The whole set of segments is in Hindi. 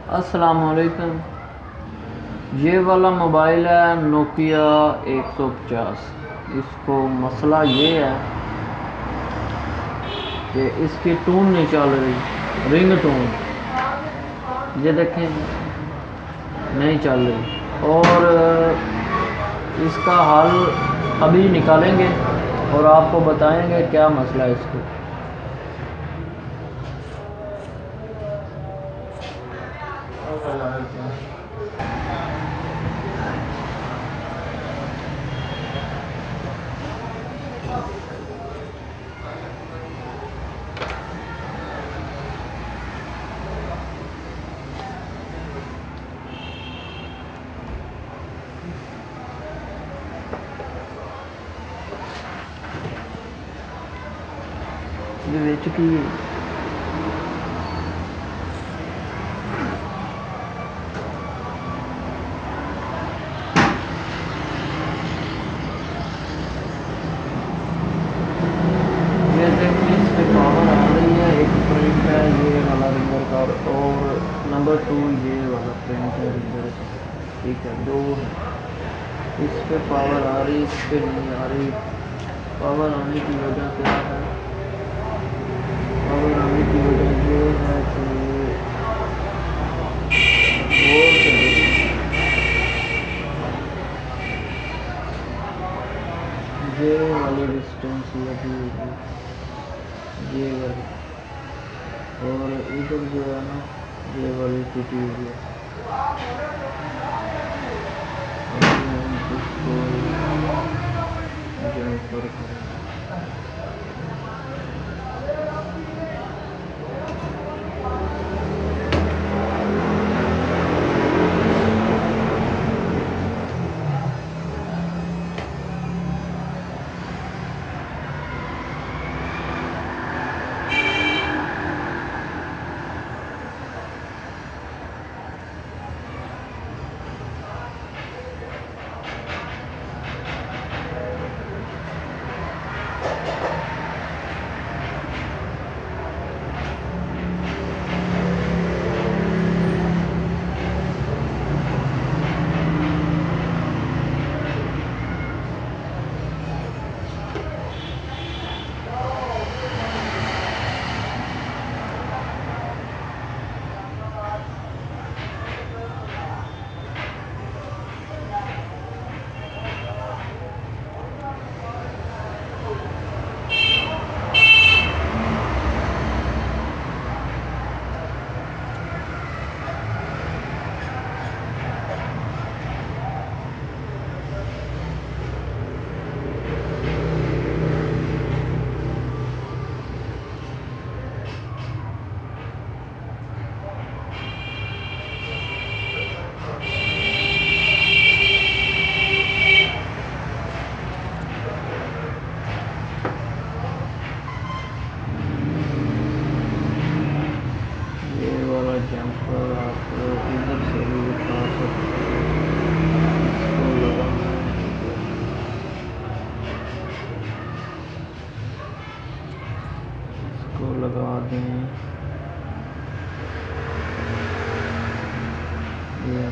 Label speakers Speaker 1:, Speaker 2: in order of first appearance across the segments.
Speaker 1: अस्सलामुअलैकुम। ये वाला मोबाइल है नोकिया 150। इसको मसला ये है कि इसकी टून नहीं चल रही, रिंग टून ये देखें नहीं चल रही। और इसका हल अभी निकालेंगे और आपको बताएंगे क्या मसला है इसको। ये बेच चुकी है। ये देखिए इस पे पावर आ रही है, एक प्रिंट है ये वाला रिंगर का और नंबर 2 ये वाला प्रिंट है रिंगर का। ठीक है, दो है। इस पे पावर आ रही, इस पे नहीं आ रही। पावर आने की वजह क्या है? पावर आने की वजह ये है कि ये वाली डिस्टेंस लगी होगी, ये वाली, और इधर जो है ना ये वाली टूटी हुई है। इसको जॉइंट पर करें। जंपर आप इधर से भी उठा सकते हैं। इसको लगाना है, इसको लगा दें। ये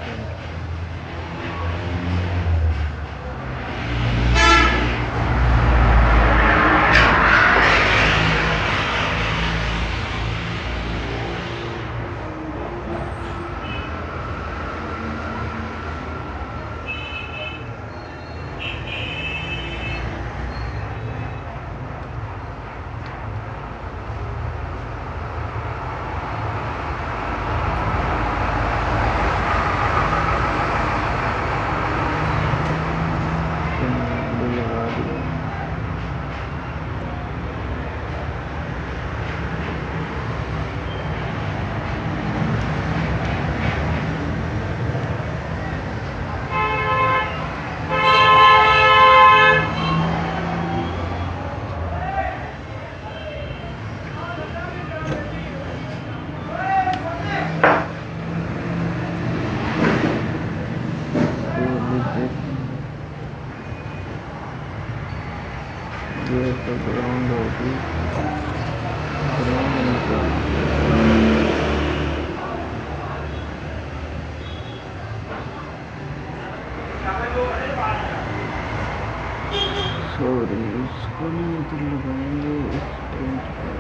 Speaker 1: तो ग्राउंड होगी, ग्राउंड निकाल तो लगाएंगे इस प्रिंट पर।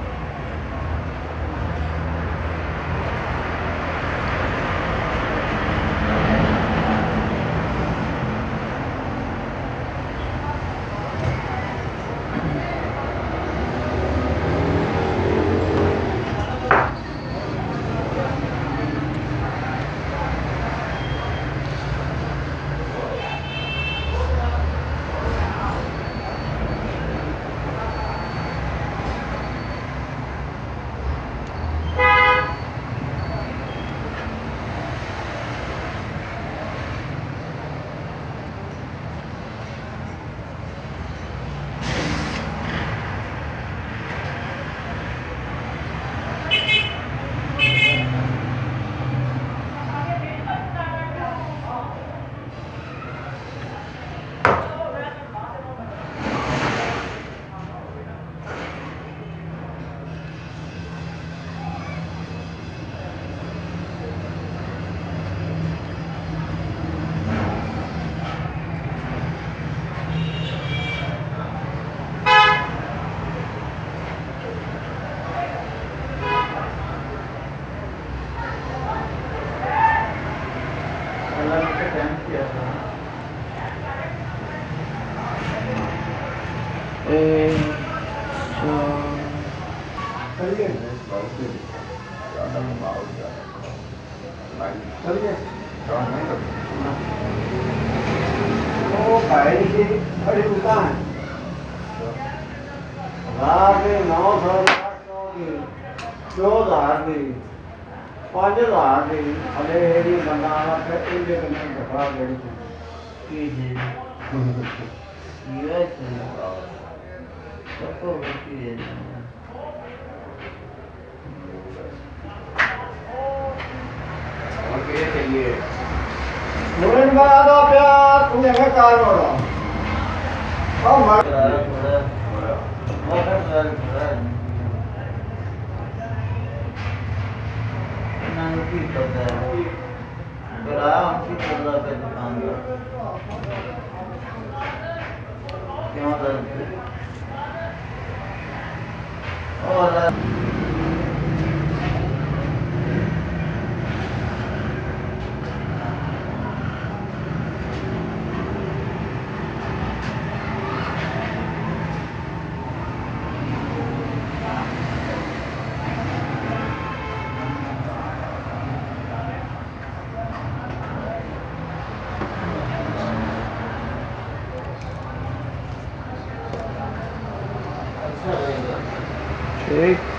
Speaker 2: वो भाई की बड़ी दुकान 900 की 2000 की 5000 की अरे ये बंदा फिर इनके कने घटा गई
Speaker 1: की है ये सबको की है
Speaker 2: और क्या चाहिए मुरन बना दो प्यार तुम हमें कार मोड़ो और मर
Speaker 1: की पता है किराया उनकी चल पे दुकानदार क्यों करते और
Speaker 2: ठीक